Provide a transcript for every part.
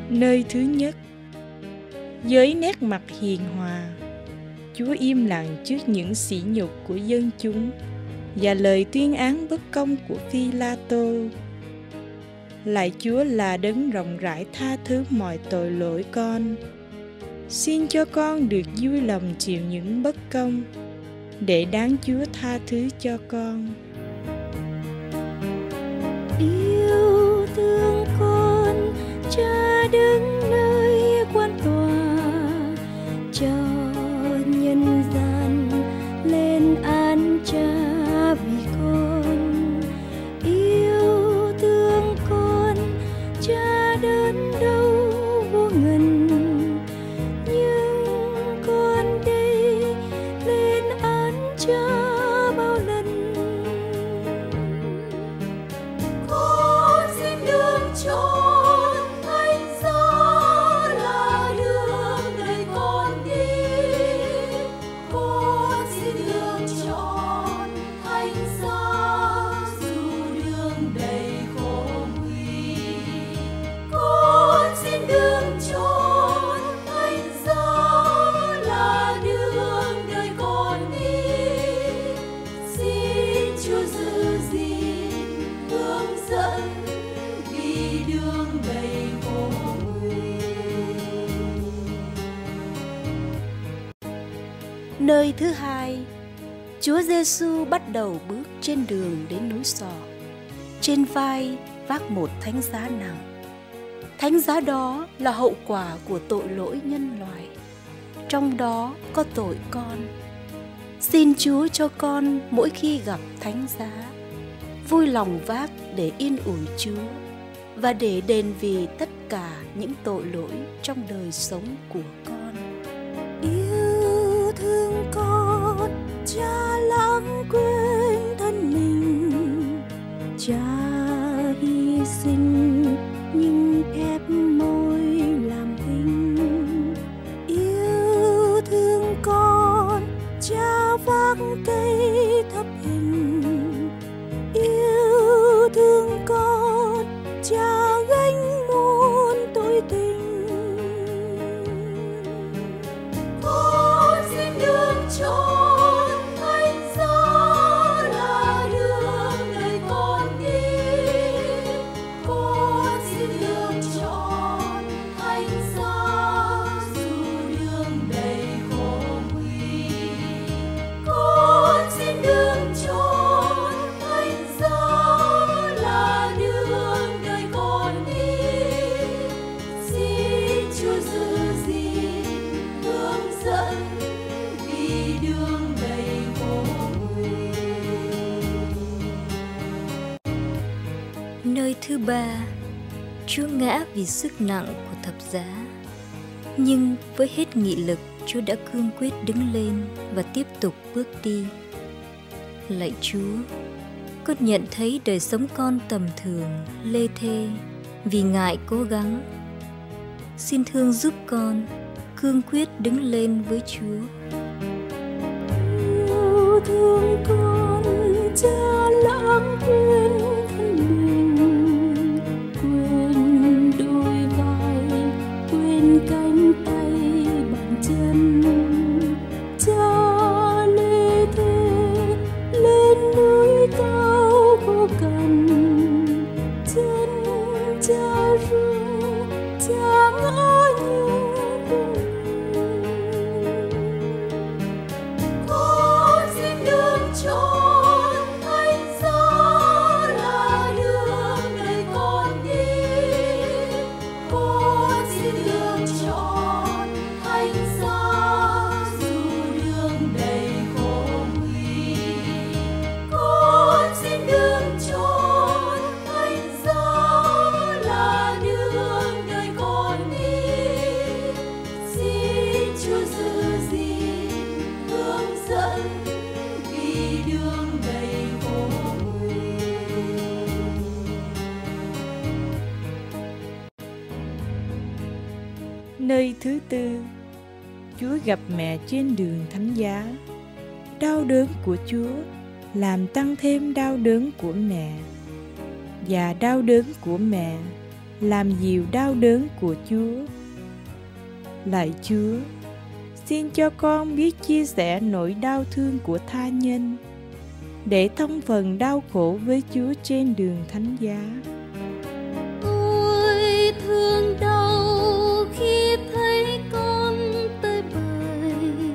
Nơi thứ nhất, với nét mặt hiền hòa, Chúa im lặng trước những sỉ nhục của dân chúng và lời tuyên án bất công của Phi-la-tô. Lạy Chúa là đấng rộng rãi tha thứ mọi tội lỗi con. Xin cho con được vui lòng chịu những bất công, để đáng Chúa tha thứ cho con. Yêu thương con, Cha đứng nơi quan tòa, cho nhân gian lên án Cha vì con. Yêu thương con, Cha đớn đau vô ngần, nhưng con đây lên án Cha bao lần. Con xin được chọn thánh giá là đường đời con đi. Con xin được chọn thánh giá dù đường đầy khổ nguy. Con xin được chọn thánh giá là đường đời con đi. Xin Chúa giữ gìn hướng dẫn vì đường đầy khổ nguy. Nơi thứ hai, Chúa Giêsu bắt đầu bước trên đường đến núi Sò. Trên vai vác một thánh giá nặng. Thánh giá đó là hậu quả của tội lỗi nhân loại, trong đó có tội con. Xin Chúa cho con mỗi khi gặp thánh giá vui lòng vác để yên ủi Chúa và để đền vì tất cả những tội lỗi trong đời sống của con. Yêu thương con, Cha lãng quên thân mình. Cha hy sinh nhưng ép môi làm hình. Yêu thương con, Cha vác cây thập hình. Yêu thương con, Cha gánh muôn tội tình. Con xin được chọn thánh giá là đường đời con đi. Con xin được chọn thánh giá dù đường đầy khổ nguy. Con xin được chọn thánh giá là đường đời con đi. Xin Chúa giữ gìn hướng dẫn vì đường đầy khổ nguy. Nơi thứ ba, Chúa ngã vì sức nặng của thập giá. Nhưng với hết nghị lực, Chúa đã cương quyết đứng lên và tiếp tục bước đi. Lạy Chúa, con nhận thấy đời sống con tầm thường, lê thê vì ngại cố gắng. Xin thương giúp con cương quyết đứng lên với Chúa. Yêu thương con, Cha lãng quên thân mình, quên đôi vai, quên cánh tay bàn chân. Cha lê thê lên núi cao vô cần, chân Cha rơi, Cha ngã nhung cùng. Con xin được chọn thánh giá là đường đời con đi. Con xin được chọn thánh giá dù đường đầy khổ nguy. Con xin được chọn thánh giá là đường đời con đi. Xin Chúa giữ gìn hướng dẫn vì đường đầy khổ nguy. Nơi thứ tư, Chúa gặp mẹ trên đường thánh giá. Đau đớn của Chúa làm tăng thêm đau đớn của mẹ, và đau đớn của mẹ làm dịu đau đớn của Chúa. Lạy Chúa, xin cho con biết chia sẻ nỗi đau thương của tha nhân, để thông phần đau khổ với Chúa trên đường thánh giá. Ôi thương đau khi thấy con tới bời,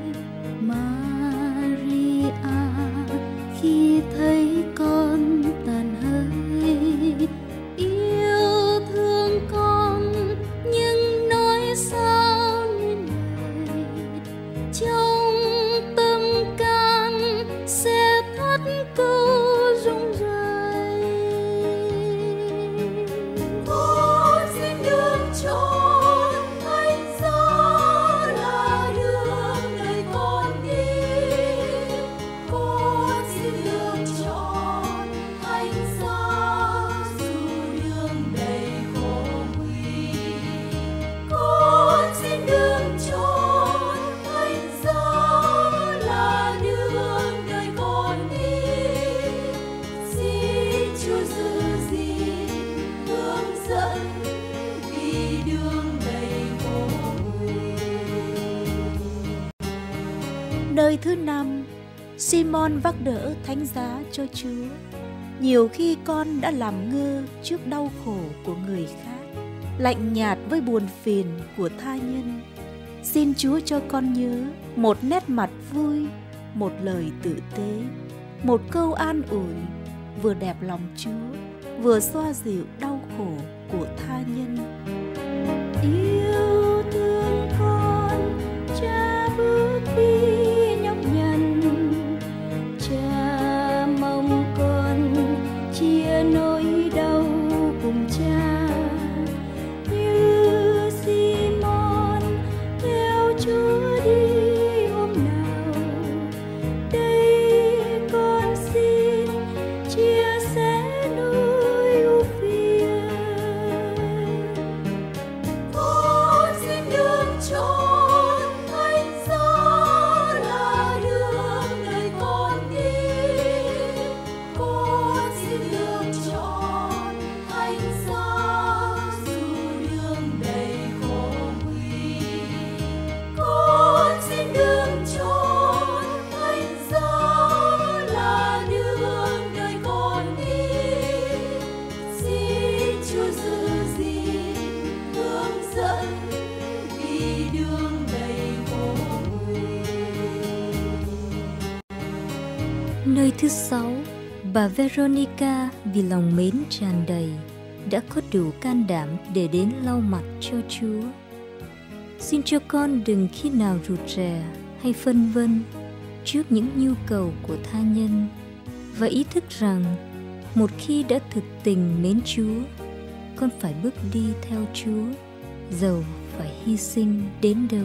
Maria khi thấy con tàn hơi. Yêu thương con nhưng nói sao nên lời, trong tâm can sẽ thắt câu rung rời. Con xin được chọn thánh giá là đường đời con đi. Con xin được chọn thánh giá dù đường đầy khổ nguy. Con xin được chọn thánh giá là đường đời con đi. Xin Chúa giữ gìn hướng dẫn vì đường đầy khổ nguy. Nơi thứ 5, Simon vác đỡ thánh giá cho Chúa. Nhiều khi con đã làm ngơ trước đau khổ của người khác, lạnh nhạt với buồn phiền của tha nhân. Xin Chúa cho con nhớ một nét mặt vui, một lời tử tế, một câu an ủi, vừa đẹp lòng Chúa, vừa xoa dịu đau khổ của tha nhân. Yêu thương con, Cha bước đi nhọc nhằn, Cha mong con chia nỗi đau cùng Cha. Như Simon theo Chúa đi hôm nào, đây con xin chia sẻ nỗi ưu phiền. Con xin được chọn thánh giá là đường đời con đi. Con xin được chọn thánh giá dù đường đầy khổ nguy. Con xin được chọn thánh giá là đường đời con đi. Xin Chúa giữ gìn hướng dẫn vì đường đầy khổ nguy. Nơi thứ 6, bà Veronica vì lòng mến tràn đầy đã có đủ can đảm để đến lau mặt cho Chúa. Xin cho con đừng khi nào rụt rè hay phân vân trước những nhu cầu của tha nhân, và ý thức rằng một khi đã thực tình mến Chúa, con phải bước đi theo Chúa, dầu phải hy sinh đến đâu.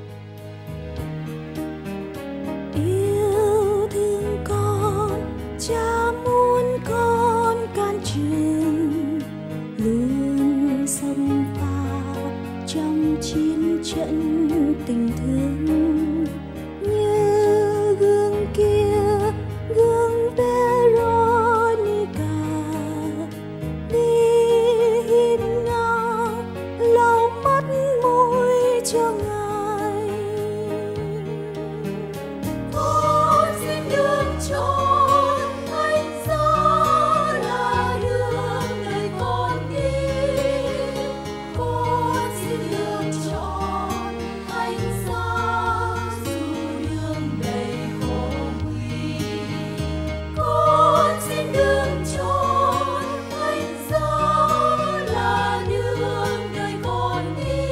Yêu thương con, Cha muốn con can trường, luôn xông pha trong chiến trận tình thương. Như gương kia, gương Veronica, đi hiên ngang lau mắt môi cho Ngài. Con xin được chọn thánh giá là đường đời con đi. Con xin được chọn thánh giá dù đường đầy khổ nguy. Con xin được chọn thánh giá là đường đời con đi.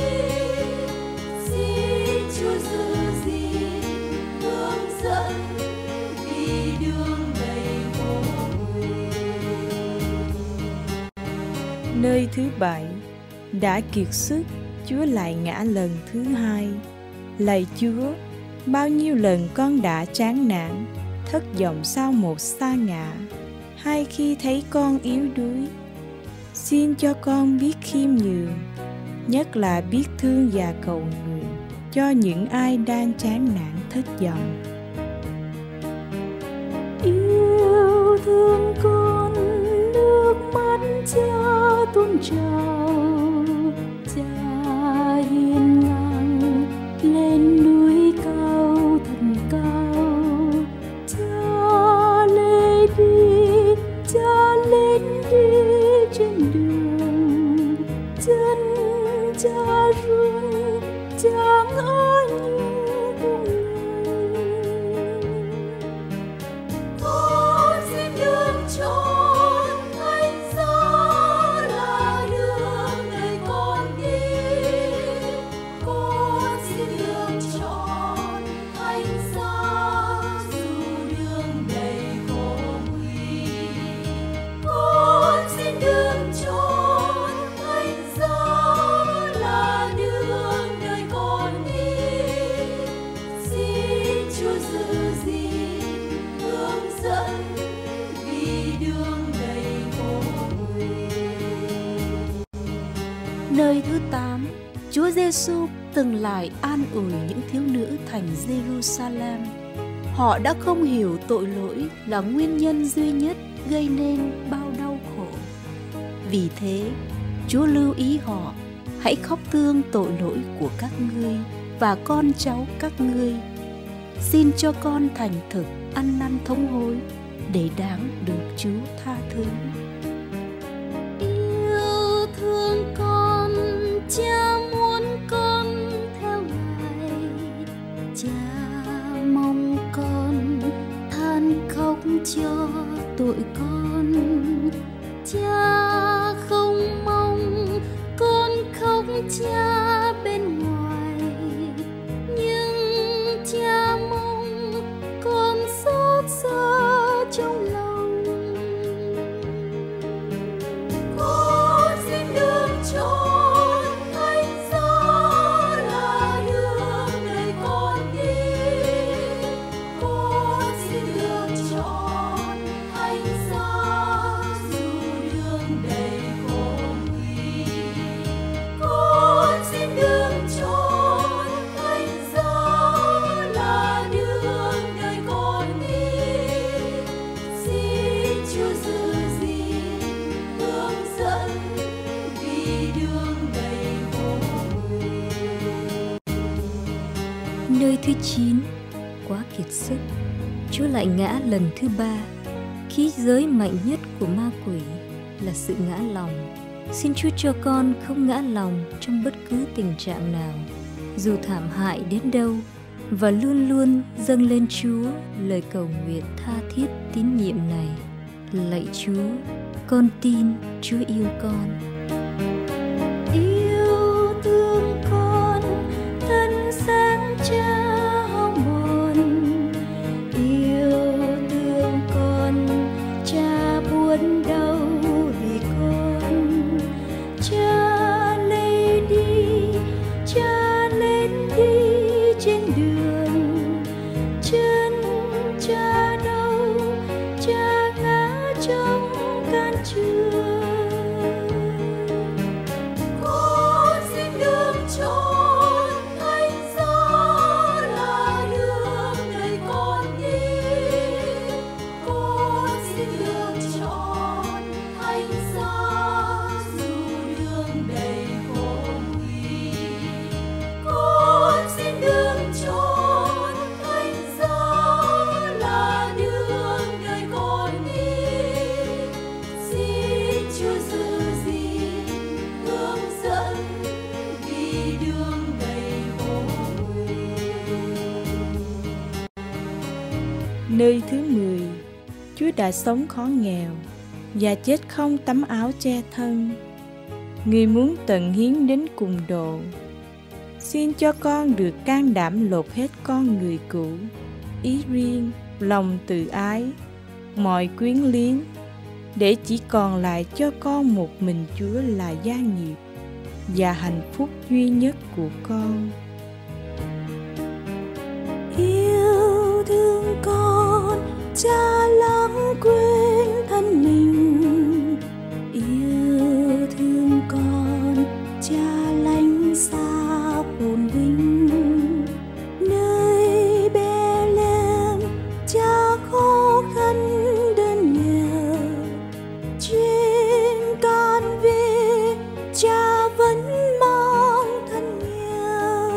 Xin Chúa giữ gìn hướng dẫn vì đường đầy khổ nguy. Nơi thứ 7, đã kiệt sức, Chúa lại ngã lần thứ 2. Lạy Chúa, bao nhiêu lần con đã chán nản, thất vọng sau một sa ngã, hay khi thấy con yếu đuối. Xin cho con biết khiêm nhường, nhất là biết thương và cầu nguyện cho những ai đang chán nản thất vọng. Yêu thương con, nước mắt Cha tuôn trào, Nơi thứ 8, Chúa Giêsu từng lại an ủi những thiếu nữ thành Jerusalem. Họ đã không hiểu tội lỗi là nguyên nhân duy nhất gây nên bao đau khổ. Vì thế, Chúa lưu ý họ, hãy khóc thương tội lỗi của các ngươi và con cháu các ngươi. Xin cho con thành thực ăn năn thống hối để đáng được Chúa tha thứ. Yêu thương con, Cha muốn con theo Ngài. Cha mong con than khóc cho tội con. Cha không mong con khóc Cha bên ngoài, nhưng Cha mong con xót xa trong lòng. Con xin được chọn thánh giá là đường đời con đi. Con xin được chọn thánh giá dù đường đầy khổ nguy. Con xin được chọn thánh giá là đường đời con đi. Xin Chúa giữ gìn hướng dẫn vì đường đầy khổ nguy. Nơi thứ 9, quá kiệt sức, Chúa lại ngã lần thứ 3. Khí giới mạnh nhất của ma quỷ là sự ngã lòng. Xin Chúa cho con không ngã lòng trong bất cứ tình trạng nào, dù thảm hại đến đâu, và luôn luôn dâng lên Chúa lời cầu nguyện tha thiết tín nhiệm này. Lạy Chúa, con tin Chúa yêu con. Yêu thương con, thân sáng Cha hao mòn. Yêu thương con, Cha buồn đau vì con. Cha lên đi trên đường. Chân Cha đau, Cha ngã trong can trường. Con xin được chọn thánh giá là đường đời con đi. Con xin được chọn thánh giá dù đường đầy khổ nguy. Con xin được chọn thánh giá là đường đời con đi. Xin Chúa giữ gìn hướng dẫn vì đường đầy khổ nguy. Nơi thứ 10, Chúa đã sống khó nghèo và chết không tấm áo che thân. Người muốn tận hiến đến cùng độ. Xin cho con được can đảm lột hết con người cũ, ý riêng, lòng tự ái, mọi quyến liếng, để chỉ còn lại cho con một mình Chúa là gia nghiệp và hạnh phúc duy nhất của con. Yêu thương con, Cha lãng quên thân mình. Yêu thương con, Cha lánh xa phồn vinh. Nơi Bethlehem, Cha khó khăn đơn nghèo. Trên can về, Cha vẫn mang thân nghèo.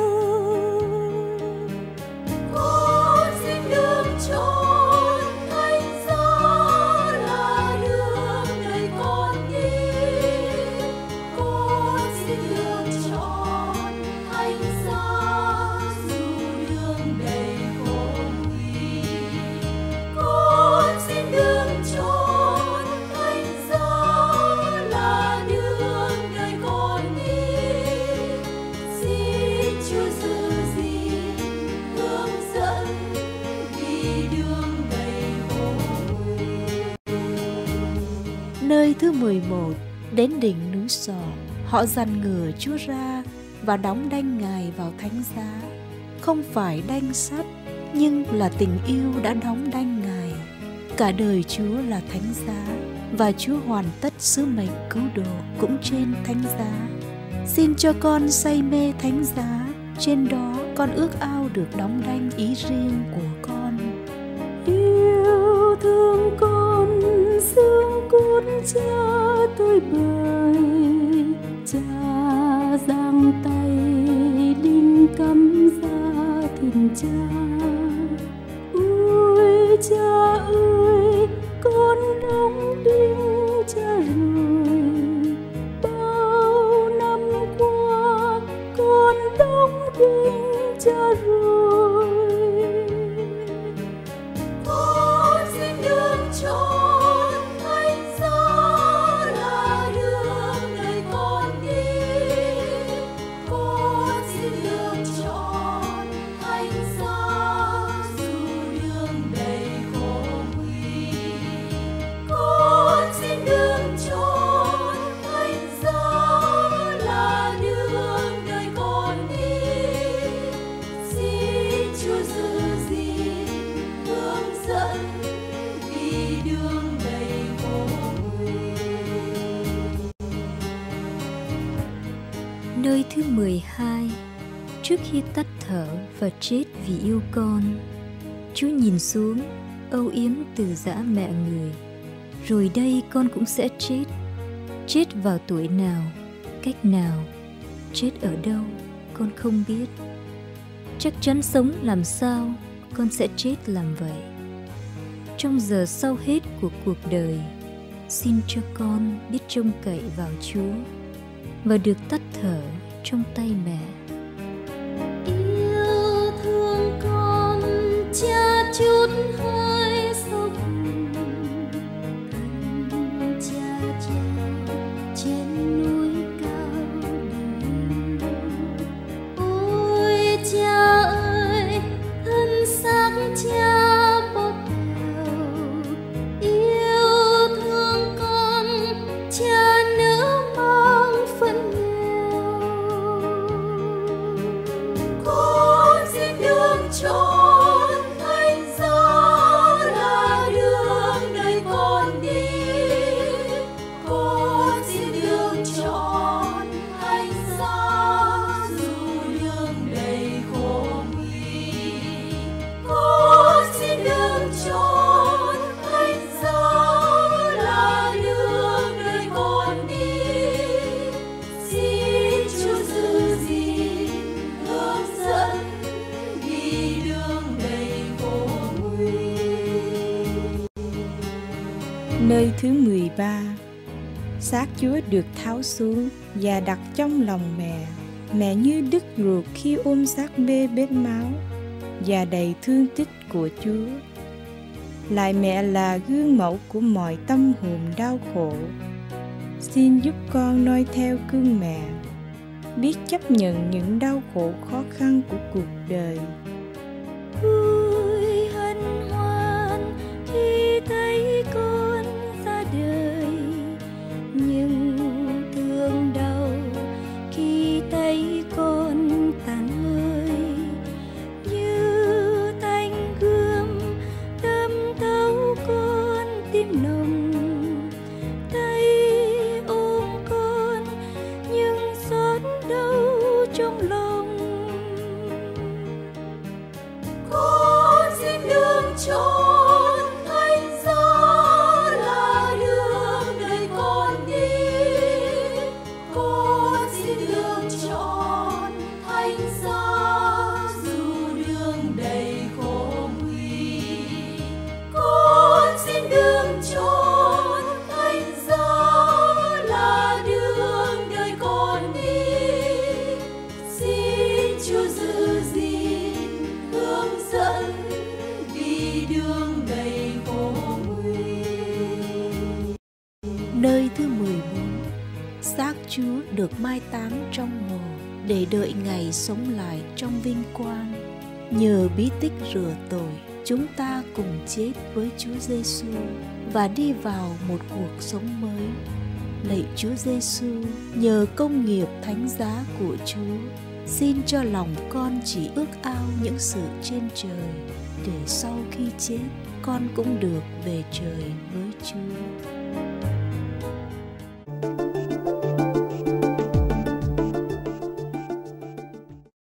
Con xin được chọn thánh giá là đường đời con đi. Con xin được chọn thánh giá dù đường đầy khổ nguy. Con xin được chọn thánh giá là đường đời con đi. Xin Chúa giữ gìn hướng dẫn vì đường đầy khổ nguy. Nơi thứ 11, đến đỉnh núi Sò, họ dằn ngửa Chúa ra và đóng đanh Ngài vào thánh giá. Không phải đanh sắt, nhưng là tình yêu đã đóng đanh Ngài. Cả đời Chúa là thánh giá, và Chúa hoàn tất sứ mệnh cứu độ cũng trên thánh giá. Xin cho con say mê thánh giá, trên đó con ước ao được đóng đanh ý riêng của con. Yêu thương con xương cốt cha tôi bời, cha giang tay đinh cắm ra thìn cha. Ôi cha ơi, con đóng đinh cha rồi, bao năm qua con đóng đinh cha rồi. Con xin được chọn thánh giá là đường đời con đi. Con xin được chọn thánh giá dù đường đầy khổ nguy. Con xin được chọn thánh giá là đường đời con đi. Xin Chúa giữ gìn hướng dẫn vì đường đầy khổ nguy. Nơi thứ 12, trước khi tắt thở và chết vì yêu con, Chúa nhìn xuống, âu yếm từ giã mẹ người. Rồi đây con cũng sẽ chết. Chết vào tuổi nào, cách nào, chết ở đâu, con không biết. Chắc chắn sống làm sao, con sẽ chết làm vậy. Trong giờ sau hết của cuộc đời, xin cho con biết trông cậy vào Chúa và được tắt thở trong tay mẹ. Yêu thương con, cha chút hơi sâu thẳm, thân cha treo trên núi cao đỉnh. Ôi cha ơi, thân xác cha bó theo, yêu thương con, cha nỡ mang phận nghèo. Con xin được chọn thánh giá là đường đời con đi. Con xin được chọn thánh giá dù đường đầy khổ nguy. Con xin được chọn thánh giá là đường đời con đi. Xin Chúa giữ gìn hướng dẫn vì đường đầy khổ nguy. Nơi thứ 13, xác Chúa được tháo xuống và đặt trong lòng mẹ. Mẹ như đứt ruột khi ôm xác bê bết máu và đầy thương tích của Chúa. Lại mẹ là gương mẫu của mọi tâm hồn đau khổ. Xin giúp con noi theo gương mẹ, biết chấp nhận những đau khổ khó khăn của cuộc đời. Vui hân hoan khi thấy con ra đời, nhưng thương đau khi thấy con tàn hơi. Như thanh gươm đâm thấu con tim nồng, tay ôm con nhưng xót đau trong lòng. Con xin được chọn thánh giá là đường đời con đi. Con xin được chọn thánh giá dù đường đầy khổ nguy. Con xin được chọn thánh giá là đường đời con đi. Xin Chúa giữ gìn hướng dẫn vì đường đầy khổ nguy. Nơi thứ 14, xác Chúa được mai táng trong mồ để đợi ngày sống lại trong vinh quang. Nhờ bí tích rửa tội, chúng ta cùng chết với Chúa Giêsu và đi vào một cuộc sống mới. Lạy Chúa Giêsu, nhờ công nghiệp thánh giá của Chúa, xin cho lòng con chỉ ước ao những sự trên trời, để sau khi chết con cũng được về trời với Chúa.